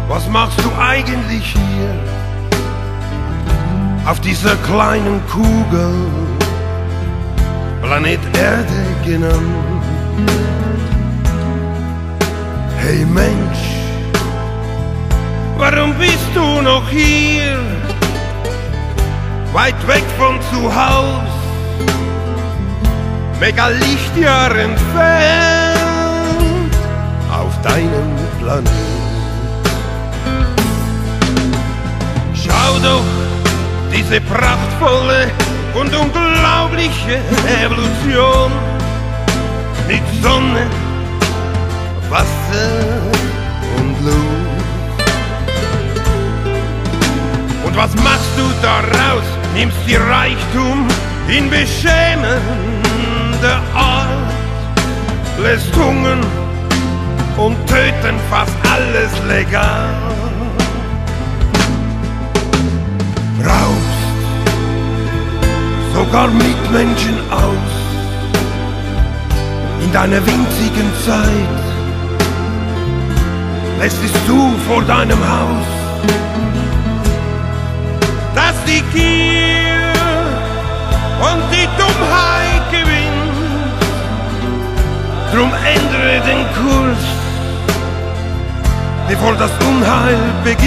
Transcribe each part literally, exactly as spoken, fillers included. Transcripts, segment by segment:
Was machst du eigentlich hier auf dieser kleinen Kugel, Planet Erde genannt? Hey Mensch, warum bist du noch hier, weit weg von zu Haus, mega Lichtjahr entfernt auf deinem Planet? Schau doch diese prachtvolle und unglaubliche Evolution mit Sonne, Wasser und Luft. Und was machst du daraus? Nimmst die Reichtum in beschämender Art, lässt hungern und töten fast alles legal. Raubst sogar Mitmenschen aus in deiner winzigen Zeit, lässt es zu vor deinem Haus, dass die Gier und die Dummheit gewinnt. Drum ändere den Kurs, bevor das Unheil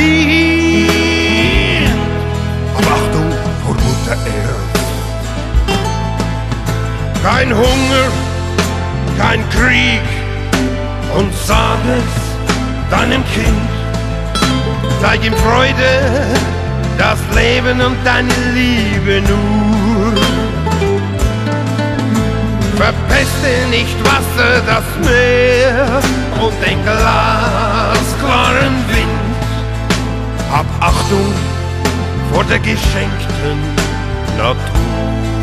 beginnt. Aber Achtung vor Mutter Erde. Kein Hunger, kein Krieg, und sag es deinem Kind. Zeig ihm Freude, das Leben und deine Liebe nur. Verpeste nicht Wasser, das Meer und den glasklaren Wind. Hab Achtung vor der geschenkten Natur.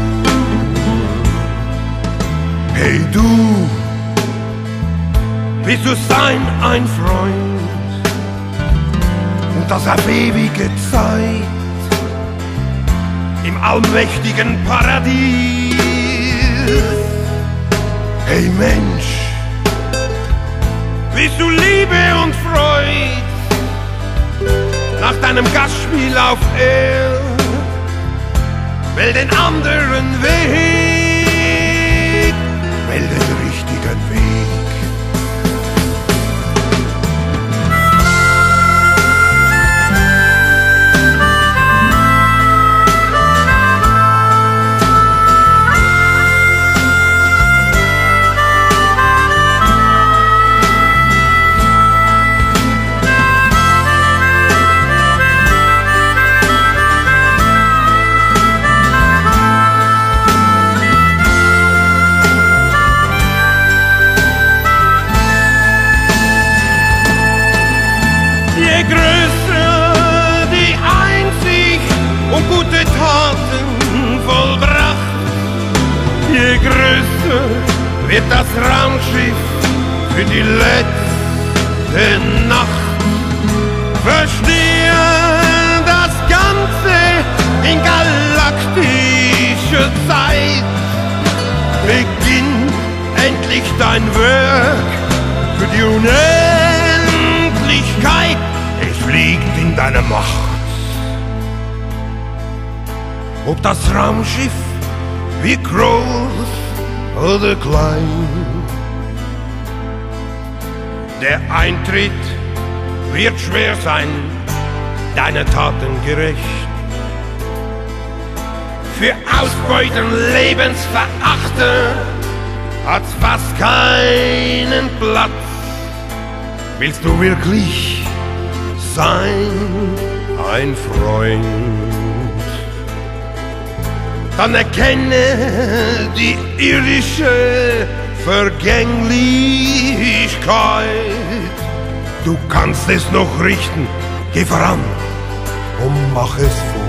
Hey du, bist du sein ein Freund und das auf ewige Zeit im allmächtigen Paradies. Hey Mensch, bist du Liebe und Freud nach deinem Gastspiel auf Erd? Wähl den anderen Weg, wähl den richtigen Weg. Je größer die Einsicht und gute Taten vollbracht, je größer wird das Raumschiff für die letzte Nacht. Verstehe das Ganze in galaktischer Zeit. Beginn endlich dein Werk für die Unendlichkeit. Es liegt in deiner Macht. Ob das Raumschiff wie groß oder klein, der Eintritt wird schwer sein, deiner Taten gerecht. Für Ausbeuten, Lebensverachter hat's fast keinen Platz. Willst du wirklich sein ein Freund, dann erkenne die irdische Vergänglichkeit. Du kannst es noch richten, geh voran und mach es vor.